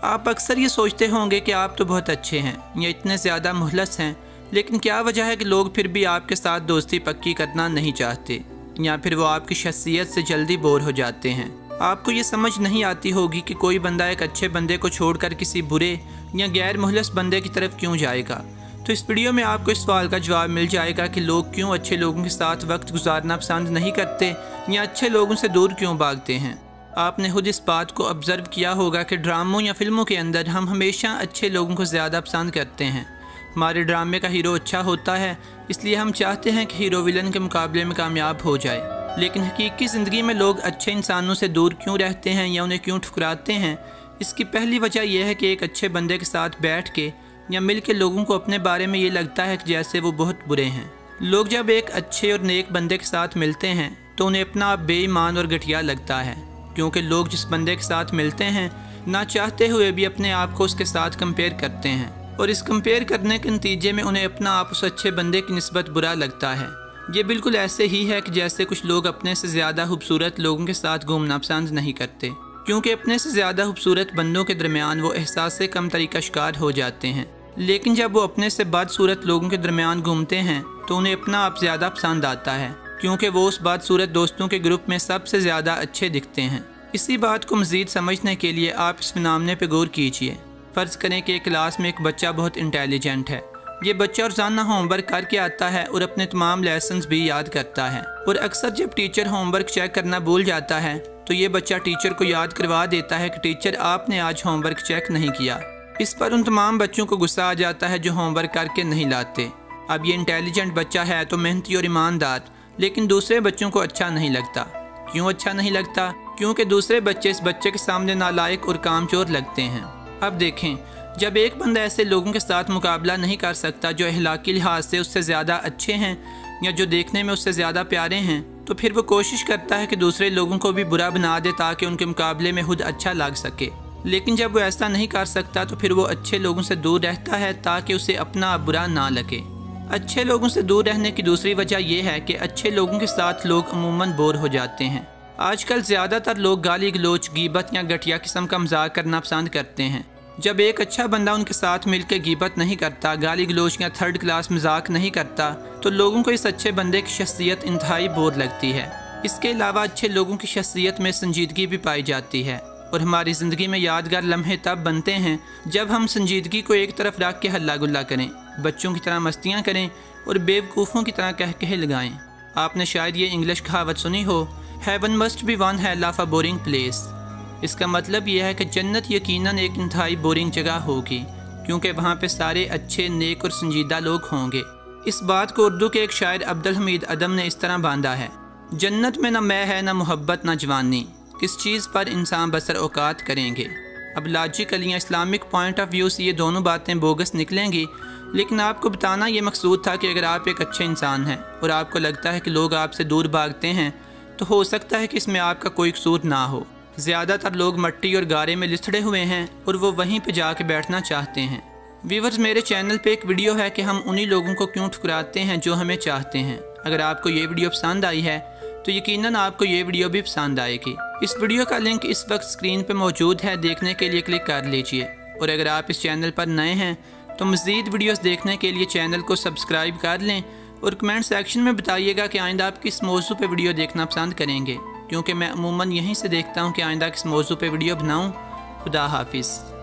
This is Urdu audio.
آپ اکثر یہ سوچتے ہوں گے کہ آپ تو بہت اچھے ہیں یا اتنے زیادہ مخلص ہیں، لیکن کیا وجہ ہے کہ لوگ پھر بھی آپ کے ساتھ دوستی پکی کرنا نہیں چاہتے، یا پھر وہ آپ کی شخصیت سے جلدی بور ہو جاتے ہیں؟ آپ کو یہ سمجھ نہیں آتی ہوگی کہ کوئی بندہ ایک اچھے بندے کو چھوڑ کر کسی برے یا غیر مخلص بندے کی طرف کیوں جائے گا؟ تو اس ویڈیو میں آپ کو اس سوال کا جواب مل جائے گا کہ لوگ کیوں اچھے لوگوں کے ساتھ وقت گزارنا پسند نہیں کرتے یا اچھے لوگوں سے دور کیوں بھاگتے ہیں۔ آپ نے خود اس بات کو آبزرو کیا ہوگا کہ ڈراموں یا فلموں کے اندر ہم ہمیشہ اچھے لوگوں کو زیادہ پسند کرتے ہیں۔ ہمارے ڈرامے کا ہیرو اچھا ہوتا ہے، اس لیے ہم چاہتے ہیں کہ ہیرو ویلن کے مقابلے میں کامیاب ہو جائے۔ لیکن حقیقی زندگی میں لوگ اچھے انسانوں سے دور کیوں رہتے ہیں یا انہیں کیوں ٹھکراتے ہیں؟ اس کی پہلی وجہ یہ ہے کہ ایک اچھے بندے کے ساتھ بیٹھ کے یا مل کے لوگوں کو اپنے بارے میں یہ لگتا ہے کہ جیسے وہ بہت برے ہیں۔ لوگ جب ایک اچھے اور نیک بندے کے ساتھ ملتے ہیں تو انہیں اپنا آپ بے ایمان اور گھٹیا لگتا ہے، کیونکہ لوگ جس بندے کے ساتھ ملتے ہیں نہ چاہتے ہوئے بھی اپنے آپ کو اس کے ساتھ کمپیئر کرتے ہیں، اور اس کمپیئر کرنے کے نتیجے میں انہیں اپنا آپ اس اچھے بندے کی نسبت برا لگتا ہے۔ یہ بالکل ایسے ہی ہے کہ جیسے کچھ لوگ اپنے سے زیادہ خوبصورت لوگوں کے ساتھ گھومنا پسند نہیں کرتے، کیونکہ اپنے سے زیادہ خوبصورت بندوں کے درمیان وہ احساس کمتری کا شکار ہو جاتے ہیں۔ لیکن جب وہ اپنے سے بدصورت لوگوں کے درمیان گھومتے ہیں تو انہیں اپنا آپ زیادہ پسند آتا ہے، کیونکہ وہ اس بدصورت دوستوں کے گروپ میں سب سے زیادہ اچھے دکھتے ہیں۔ اسی بات کو مزید سمجھنے کے لیے آپ اس فنامنے پہ غور کیجئے۔ فرض کریں کہ ایک کلاس میں ایک بچہ بہت انٹیلیجنٹ ہے۔ یہ بچہ روزانہ ہوم ورک کر کے آتا ہے اور اپنے تمام لیسنز بھی یاد کرتا ہے، اور اکثر جب ٹیچر ہوم ورک چیک کرنا بھول جاتا ہے تو یہ بچہ ٹیچر کو یاد کروا دیتا ہے کہ ٹیچر آپ نے آج ہوم ورک چیک نہیں کیا۔ اس پر ان تمام بچوں کو غصہ آ جاتا ہے جو ہوم ورک کر کے نہیں لاتے۔ اب یہ انٹیلیجنٹ بچہ ہے تو محنتی اور ایماندار، لیکن دوسرے بچوں کو اچھا نہیں لگتا۔ کیوں اچھا نہیں لگتا؟ کیونکہ دوسرے بچے اس بچے کے سامنے نالائق اور کامچور لگتے ہیں۔ اب دیکھیں، جب ایک بندہ ایسے لوگوں کے ساتھ مقابلہ نہیں کر سکتا جو اخلاقی لحاظ سے اس سے زیادہ اچھے ہیں یا جو دیکھنے میں اس سے زیادہ پیارے ہیں، تو پھر وہ کوشش کرتا ہے کہ دوسرے لوگوں کو بھی برا بنا دے تاکہ ان کے مقابلے میں خود اچھا لگ سکے۔ لیکن جب وہ ایسا نہیں کر سکتا تو پھر وہ اچھے لوگوں سے دور رہتا ہے تاکہ اسے اپنا برا نہ لگے۔ اچھے لوگوں سے دور رہنے کی دوسری وجہ یہ ہے کہ اچھے لوگوں کے ساتھ لوگ عموماً بور ہو جاتے ہیں۔ آج کل زیادہ تر لوگ گالی گلوچ، غیبت یا گھٹیا قسم کا مذاق کرنا پسند کرتے ہیں۔ جب ایک اچھا بندہ ان کے ساتھ مل کے غیبت نہیں کرتا، گالی گلوچ یا تھرڈ کلاس مذاق نہیں کرتا، تو لوگوں کو اس اچھے بندے کی شخصیت انتہائی بور لگتی ہے۔ اس کے علاوہ اچھے لوگوں کی شخصیت میں سنجیدگی بھی پائی جاتی ہے، اور ہماری زندگی میں یادگار لمحے تب بنتے ہیں جب ہم سنجیدگی کو ایک طرف رکھ کے ہلا گلا کریں، بچوں کی طرح مستیاں کریں اور بیوقوفوں کی طرح کہے لگائیں۔ آپ نے شاید یہ انگلش کہاوت سنی ہو، heaven must be one hell of a boring place. اس کا مطلب یہ ہے کہ جنت یقیناً ایک انتہائی بورنگ جگہ ہوگی، کیونکہ وہاں پہ سارے اچھے، نیک اور سنجیدہ لوگ ہوں گے۔ اس بات کو اردو کے ایک شاعر عبدالحمید ادم نے اس طرح باندھا ہے: جنت میں نہ میں ہے، نہ محبت، نہ جوانی، کس چیز پر انسان بسر اوقات کریں گے۔ اب لاجیکل یا اسلامک پوائنٹ آف ویو سے یہ دونوں باتیں بوگس نکلیں گی، لیکن آپ کو بتانا یہ مقصود تھا کہ اگر آپ ایک اچھے انسان ہیں اور آپ کو لگتا ہے کہ لوگ آپ سے دور بھاگتے ہیں تو ہو سکتا ہے کہ اس میں آپ کا کوئی قصور نہ ہو۔ زیادہ تر لوگ مٹی اور گارے میں لسڑے ہوئے ہیں اور وہ وہیں پہ جا کے بیٹھنا چاہتے ہیں۔ ویورز، میرے چینل پہ ایک ویڈیو ہے کہ ہم انہی لوگوں کو کیوں ٹھکراتے ہیں جو ہمیں چاہتے ہیں۔ اگر آپ کو یہ ویڈیو پسند آئی ہے تو یقیناً آپ کو یہ ویڈیو بھی پسند آئے گی۔ اس ویڈیو کا لنک اس وقت اسکرین پہ موجود ہے، دیکھنے کے لیے کلک کر لیجئے، اور اگر آپ اس چینل پر نئے ہیں تو مزید ویڈیوز دیکھنے کے لیے چینل کو سبسکرائب کر لیں، اور کمنٹ سیکشن میں بتائیے گا کہ آئندہ آپ کس موضوع پہ ویڈیو دیکھنا پسند کریں گے، کیونکہ میں عموماً یہیں سے دیکھتا ہوں کہ آئندہ کس موضوع پہ ویڈیو بناؤں۔ خدا حافظ۔